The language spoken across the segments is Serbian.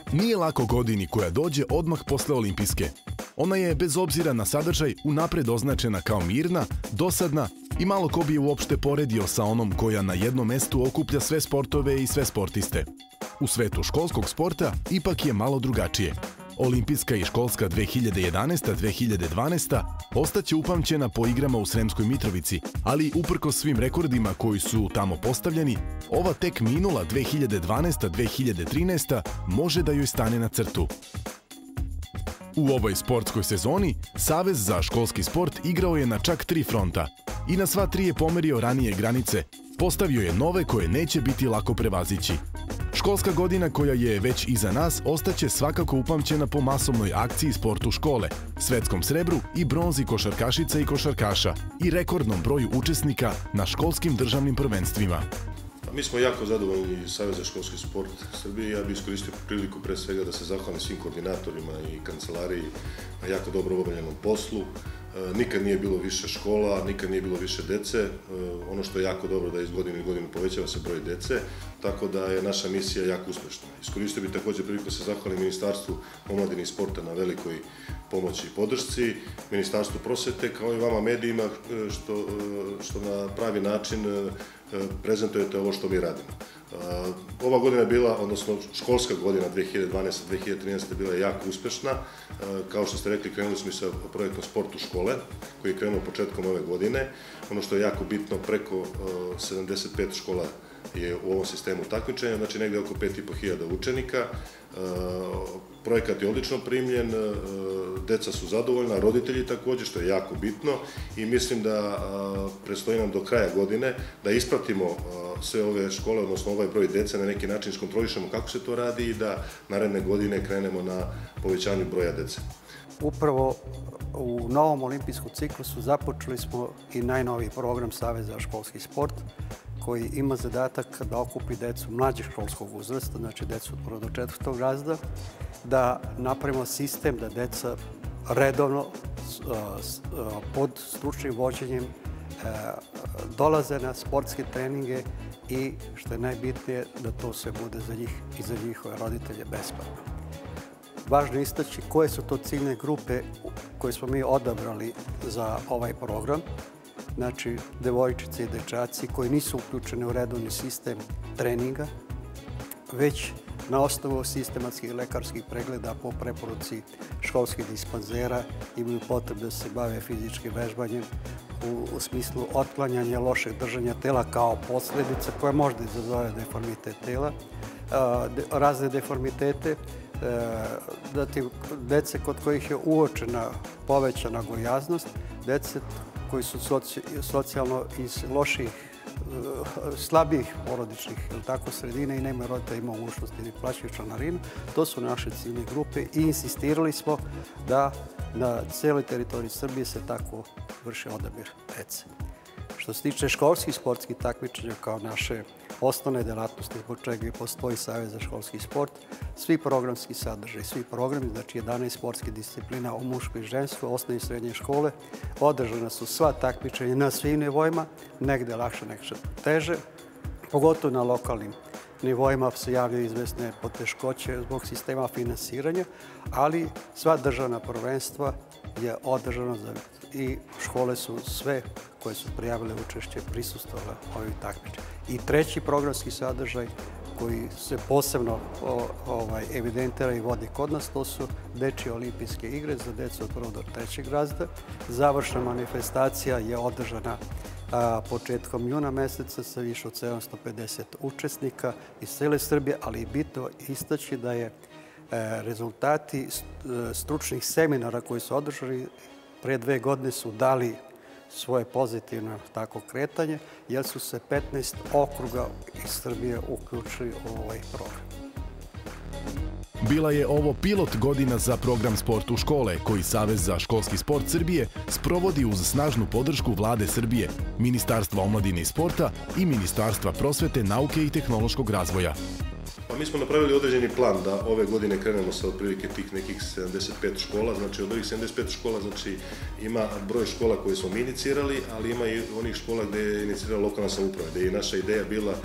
Nije lako godini koja dođe odmah posle olimpijske. Ona je, bez obzira na sadržaj, unapred označena kao mirna, dosadna i malo ko bi je uopšte poredio sa onom koja na jednom mestu okuplja sve sportove i sve sportiste. U svetu školskog sporta ipak je malo drugačije. Olimpijska i školska 2011-2012 ostaće upamćena po igrama u Sremskoj Mitrovici, ali uprkos svim rekordima koji su tamo postavljeni, ova tek minula 2012-2013 može da joj stane na crtu. U ovoj sportskoj sezoni Savez za školski sport igrao je na čak 3 fronta i na sva 3 je pomerio ranije granice, postavio je nove koje neće biti lako prevazići. Školska godina koja je već iza nas ostaće svakako upamćena po masovnoj akciji Sportu škole, svetskom srebru i bronzi košarkašica i košarkaša i rekordnom broju učesnika na školskim državnim prvenstvima. Mi smo jako zadovoljni iz Saveza za školski sport Srbije. Ja bih iskoristio priliku pre svega da se zahvalim svim koordinatorima i kancelariji na jako dobro obavljenom poslu. Nikad nije bilo više škola, nikad nije bilo više dece. Ono što je jako dobro da iz godine u godinu povećava se broj dece, tako da je naša misija jako uspešna. Iskoristio bih također priliku da se zahvalim Ministarstvu omladine i sporta na velikoj pomoći i podršci, Ministarstvu prosvete, kao i vama medijima što na pravi način prezentujete ovo što mi radimo. Ova godina je bila, odnosno školska godina 2012-2013 bila jako uspešna. Kao što ste rekli, krenuli smo i sa projektom Sportu škole, koji je krenuo početkom ove godine. Ono što je jako bitno, preko 75 škola je u ovom sistemu takmičenja, znači negde oko 5.500 učenika. Projekat je odlično primljen, deca su zadovoljna, roditelji također, što je jako bitno, i mislim da predstoji nam do kraja godine da ispratimo sve ove škole, odnosno ovaj broj dece, na neki način iskontrolišemo kako se to radi i da naredne godine krenemo na povećanju broja dece. Upravo u novom olimpijskom ciklusu započeli smo i najnoviji program Saveza za školski sport, koji ima zadatak da okupi decu mlađeg školskog uzrasta, znači decu od 1. do 4. razreda, da napravimo sistem da deca redovno pod stručnim vođenjem dolaze na sportske treninge i, što je najbitnije, da to sve bude za njih i za njihove roditelje besplatno. Važno je istaći koje su to ciljne grupe koje smo mi odabrali za ovaj program. Znači, devojčice i dečaci koji nisu uključeni u redovni sistem treninga, već na osnovu sistematskih lekarskih pregleda po preporuci školskih dispanzera imaju potrebu da se bave fizičkim vežbanjem u smislu otklanjanja lošeg držanja tela kao posledica koja možda izazove deformitet tela, razne deformitete, dece kod kojih je uočena povećana gojaznost, dece koji su socijalno iz loših, slabijih porodičnih sredina i nemaju roditelja, ima mogućnosti da plaćaju članarinu. To su naše ciljne grupe i insistirali smo da na cijeloj teritoriji Srbije se tako vrši odabir dece. Što se tiče školskih sportskih takmičenja kao naše osnovne delatnosti, zbog čega i postoji Savez za školski sport, svi programski sadržaj, svi programi, znači 11 sportskih disciplina u muškoj i ženskoj, osnovne i srednje škole, održana su sva takmičenja na svim nivoima, negde lakše, negde teže, pogotovo na lokalnim nivoima se javljaju izvesne poteškoće zbog sistema finansiranja, ali sva državna prvenstva je održana i škole su sve koje su prijavile učešće prisustvovale ovim takmičenjima. I treći programski sadržaj koji se posebno evidentira i vodi kod nas, to su dečje olimpijske igre za decu od 1. do 3. razreda. Završna manifestacija je održana početkom juna meseca sa više od 750 učesnika iz cele Srbije, ali je bitno istaći da je rezultati stručnih seminara koji su održani pre 2 godine su dali svoje pozitivno kretanje, jer su se 15 okruga iz Srbije uključili u ovaj program. Bila je ovo pilot godina za program Sport u škole, koji Savez za školski sport Srbije sprovodi uz snažnu podršku Vlade Srbije, Ministarstva omladine i sporta i Ministarstva prosvete, nauke i tehnološkog razvoja. Mi smo napravili određeni plan da ove godine krenemo sa otprilike tih nekih 75 škola, znači od ovih 75 škola znači ima broj škola koje smo mi inicirali, ali ima i onih škola gde je inicirala lokalna samouprava, gde je naša ideja bila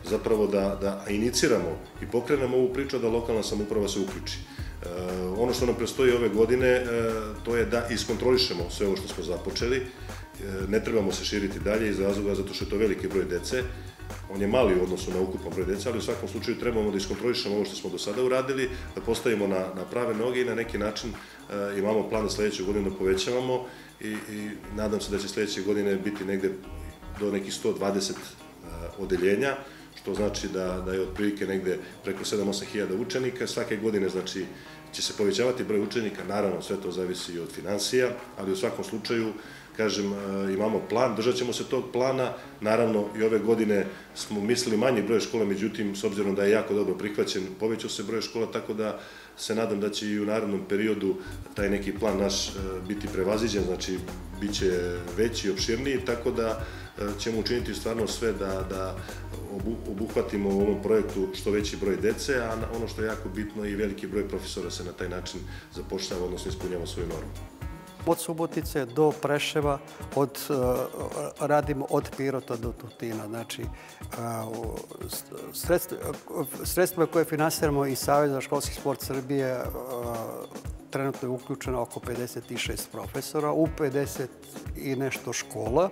zapravo da iniciramo i pokrenemo ovu priču da lokalna samouprava se uključi. Ono što nam prestoji ove godine, to je da iskontrolišemo sve ovo što smo započeli. Ne trebamo se širiti dalje iz razloga zato što je to veliki broj dece. On je mali u odnosu na ukupan broj dece, ali u svakom slučaju trebamo da iskontrolišemo ovo što smo do sada uradili, da postavimo na prave noge i na neki način imamo plan da sledeću godinu da povećavamo i nadam se da će sledeće godine biti negde do nekih 120 odeljenja, što znači da je otprilike negde preko 7-8 hiljada učenika. Svake godine znači će se povećavati broj učenika, naravno sve to zavisi i od finansija, ali u svakom slučaju, kažem, imamo plan, držat ćemo se tog plana. Naravno, i ove godine smo mislili manji broj škola, međutim, s obzirom da je jako dobro prihvaćen, povećao se broj škola, tako da se nadam da će i u narednom periodu taj neki plan naš biti prevaziđen, znači, bit će veći i opširniji, tako da ćemo učiniti stvarno sve da obuhvatimo u ovom projektu što veći broj dece, a ono što je jako bitno i veliki broj profesora se na taj način zapošljava, odnosno ispunjava svoju normu. Od Subotice do Preševa radimo od Pirota do Tutina. Znači, sredstva koje finansiramo iz Saveza za školski sport Srbije trenutno je uključeno oko 56 profesora u 50 i nešto škola,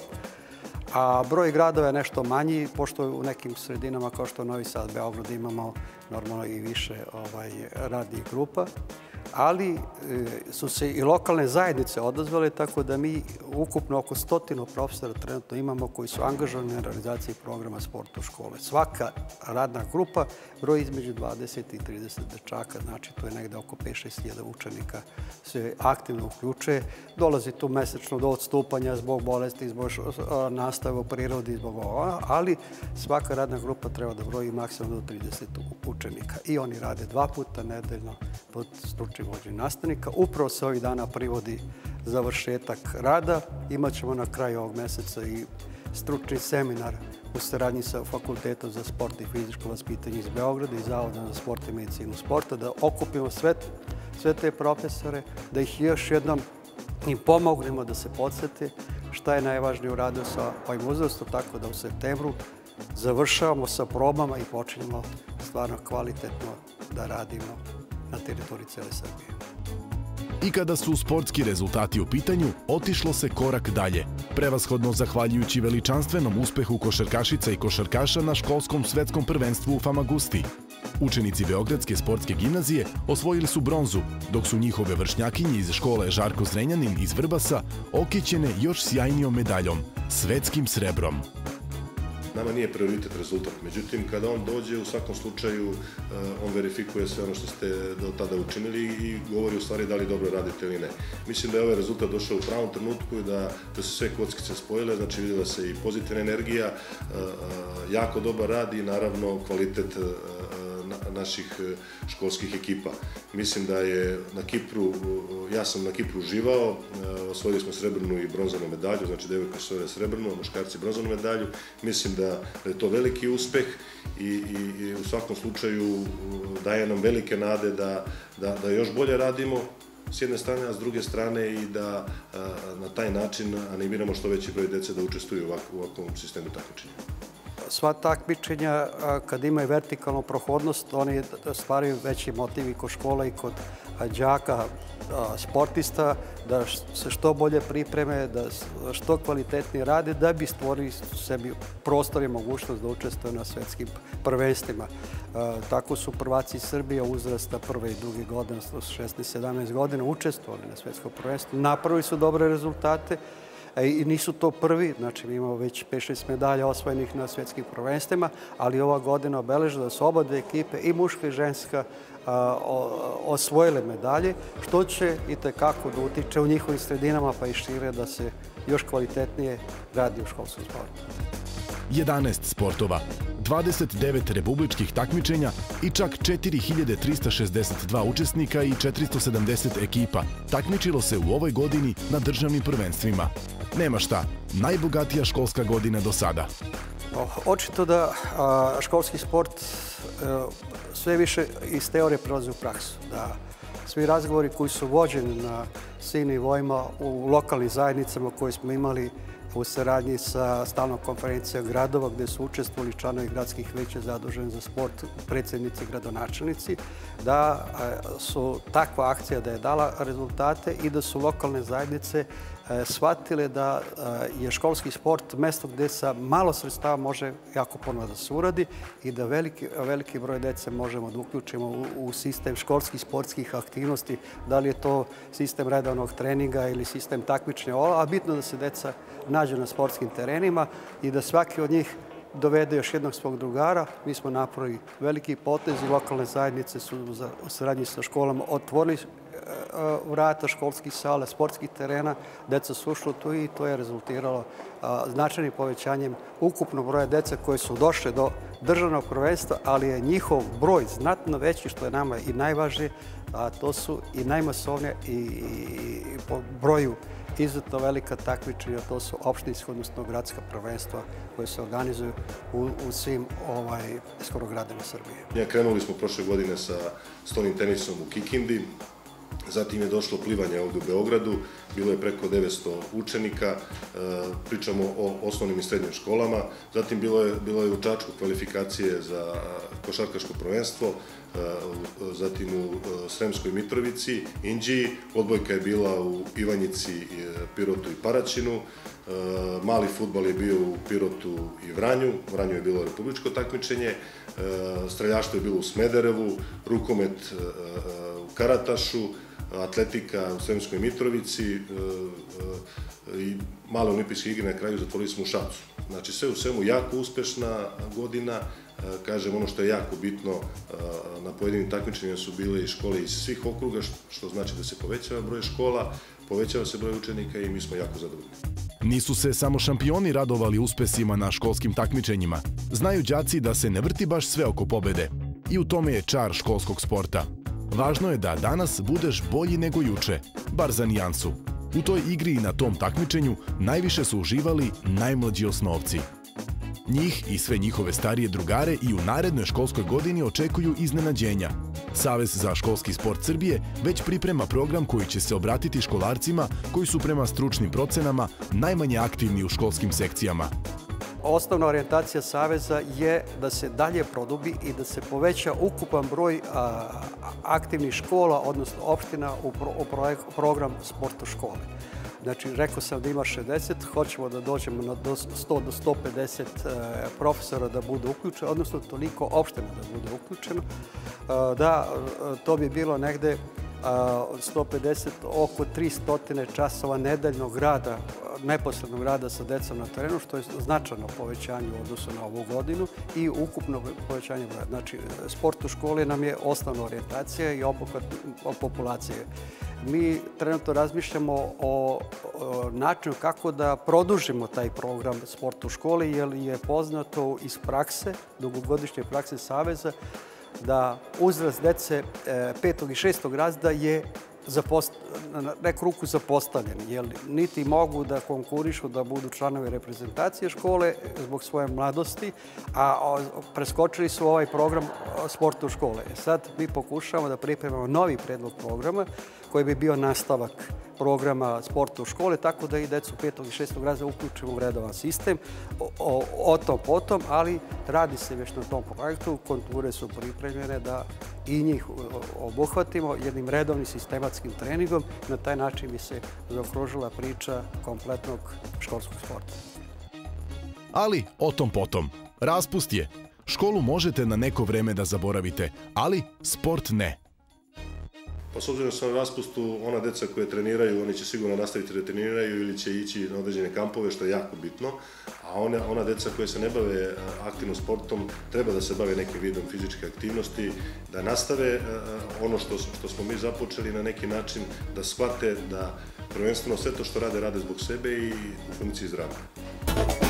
a broj gradova je nešto manji, pošto u nekim sredinama kao što Novi Sad, Beograd imamo normalno i više radnih grupa. Ali su se i lokalne zajednice odazvale, tako da mi ukupno oko 100 profesora trenutno imamo koji su angažovani na realizaciji programa sporta u škole. Svaka radna grupa broji između 20 i 30 dečaka, znači to je negde oko 5-6 hiljada učenika se aktivno uključuje. Dolazi tu mesečno do odstupanja zbog bolesti, zbog nastave u prirodi, zbog ovoga, ali svaka radna grupa treba da broji maksimalno do 30 učenika. I oni rade 2 puta nedeljno pod stručnim vođenjem nastavnika. Upravo se ovih dana privodi završetak rada. Imaćemo na kraju ovog meseca i stručni seminar u saradnji sa Fakultetom za sport i fizičko vaspitanje iz Beograda i Zavodom za sport i medicinu sporta, da okupimo sve te profesore, da ih još jednom im pomognemo da se podsjete šta je najvažnije u radu sa ovim uzrastom, tako da u septembru završavamo sa probama i počinjemo stvarno kvalitetno da radimo na teritoriji cele Srbije. I kada su sportski rezultati u pitanju, otišlo se korak dalje. Prevashodno zahvaljujući veličanstvenom uspehu košarkašica i košarkaša na školskom svetskom prvenstvu u Famagusti. Učenici Beogradske sportske gimnazije osvojili su bronzu, dok su njihove vršnjakinje iz škole Žarko Zrenjanin iz Vrbasa okićene još sjajnijom medaljom, svetskim srebrom. Nama nije prioritet rezultat, međutim, kada on dođe, u svakom slučaju, on verifikuje sve ono što ste do tada učinili i govori u stvari da li dobro radite ili ne. Mislim da je ovaj rezultat došao u pravom trenutku i da su sve kockice spojile, znači vidjela se i pozitivna energija, jako dobar rad i naravno kvalitet naših školskih ekipa. Mislim da je na Kipru, ja sam na Kipru uživao, osvojili smo srebrnu i bronzanu medalju, znači devojke su osvojile srebrnu, a muškarci bronzanu medalju. Mislim da je to veliki uspeh i u svakom slučaju daje nam velike nade da još bolje radimo s jedne strane, a s druge strane i da na taj način animiramo što veći broj dece da učestvuju u ovakvom sistemu takmičenja. Sva takmičenja, kad imaju vertikalnu prohodnost, oni stvaraju veći motiv i kod škola i kod đaka, sportista, da se što bolje pripreme, da što kvalitetnije rade, da bi stvorili sebi prostor i mogućnost da učestvuju na svetskim prvenstvima. Tako su prvaci Srbije uzrasta prve i druge godine, 16-17 godina, učestvovali na svetskom prvenstvu. Napravili su dobre rezultate. I nisu to prvi, znači mi imamo već 5-6 medalja osvojenih na svetskim prvenstvima, ali ova godina obeležila da su oba dve ekipe, i muška i ženska, osvojile medalje, što će i tekako da utiče u njihovim sredinama, pa i šire, da se još kvalitetnije radi u školskom sportu. 11 sportova, 29 republičkih takmičenja i čak 4362 učesnika i 470 ekipa takmičilo se u ovoj godini na državnim prvenstvima. Nema šta, najbogatija školska godina do sada. Očito da školski sport sve više iz teorije prelazi u praksu. Da svi razgovori koji su vođeni na svim nivoima u lokalnim zajednicama koje smo imali u saradnji sa stalnom konferencijom gradova gdje su učestvovali članovi gradskih veća zaduženi za sport, predsjednici, gradonačelnici, da su takva akcija da je dala rezultate i da su lokalne zajednice shvatile da je školski sport mesto gdje sa malo sredstava može jako puno da se uradi i da veliki broj dece možemo da uključimo u sistem školskih sportskih aktivnosti, da li je to sistem redovnog treninga ili sistem takmičenja, a bitno da se deca nađu na sportskim terenima i da svaki od njih dovede još jednog svog drugara. Mi smo napravili veliki potez i lokalne zajednice su u saradnji sa školama otvorili vrata školskih sala, sportskih terena, deca su ušla tu i to je rezultiralo značajnim povećanjem ukupnog broja dece koje su došle do državnog prvenstva, ali je njihov broj znatno veći, što je nama i najvažnije, a to su i najmasovnije i po broju izuzetno velika takmičenja, to su opštinska, odnosno gradska prvenstva koje se organizuju u svim skoro gradima Srbije. Krenuli smo prošle godine sa stolnim tenisom u Kikindi, zatim je došlo plivanje ovdje u Beogradu, bilo je preko 900 učenika, pričamo o osnovnim i srednjim školama, zatim bilo je u Čačku kvalifikacije za košarkaško prvenstvo, zatim u Sremskoj Mitrovici, Inđiji, odbojka je bila u Ivanjici, Pirotu i Paraćinu, mali fudbal je bio u Pirotu i Vranju, u Vranju je bilo republičko takmičenje, streljaštvo je bilo u Smederevu, rukomet u Karatašu, atletika u Sremskoj Mitrovici i male olimpijske igre na kraju zatvorili smo u Šapcu. Znači sve u svemu jako uspešna godina, kažem ono što je jako bitno, na pojedinim takmičenjima su bile i škole iz svih okruga, što znači da se povećava broj škola, povećava se broj učenika i mi smo jako zadovoljni. Nisu se samo šampioni radovali uspesima na školskim takmičenjima. Znaju đaci da se ne vrti baš sve oko pobede. I u tome je čar školskog sporta. Važno je da danas budeš bolji nego juče, bar za nijansu. U toj igri i na tom takmičenju najviše su uživali najmlađi osnovci. Njih i sve njihove starije drugare i u narednoj školskoj godini očekuju iznenađenja. Savez za školski sport Srbije već priprema program koji će se obratiti školarcima koji su prema stručnim procenama najmanje aktivni u školskim sekcijama. Osnovna orijentacija Saveza je da se dalje produbi i da se poveća ukupan broj aktivnih škola, odnosno opština u program sporta škole. Znači, rekao sam da ima 60, hoćemo da dođemo na 100 do 150 profesora da bude uključeno, odnosno toliko opština da bude uključeno. Da, to bi bilo negde 150, oko 300 časova nedeljnog rada, neposrednog rada sa decom na terenu, što je značajno povećanje u odnosu na ovu godinu i ukupno povećanje broja. Znači, sport u školi nam je osnovna orijentacija i obuhvat populacije. Mi trenutno razmišljamo o načinu kako da produžimo taj program sport u školi, jer je poznato iz prakse, dugogodišnje prakse Saveza, da uzrast dece 5. i 6. razreda je na neku ruku zapostavljen, jer niti mogu da konkurišu da budu članovi reprezentacije škole zbog svoje mladosti, a preskočili su ovaj program sporta u škole. Sad mi pokušavamo da pripremamo novi predlog programa koji bi bio nastavak programa sporta u škole, tako da i decu 5. i 6. razreda uključimo u redovan sistem, o tom potom, ali radi se već na tom projektu, konture su pripremljene da i njih obuhvatimo jednim redovnim sistematskim treningom. Na taj način bi se zaokružila priča kompletnog školskog sporta. Ali o tom potom. Raspust je. Školu možete na neko vreme da zaboravite, ali sport ne. Pa s obzirom da su na raspustu, ona deca koje treniraju, oni će sigurno nastaviti da treniraju ili će ići na određene kampove, što je jako bitno. A ona deca koje se ne bave aktivno sportom, treba da se bave nekim vidom fizičke aktivnosti, da nastave ono što smo mi započeli na neki način, da shvate da prvenstveno sve to što rade zbog sebe i u funkciji zdravlja.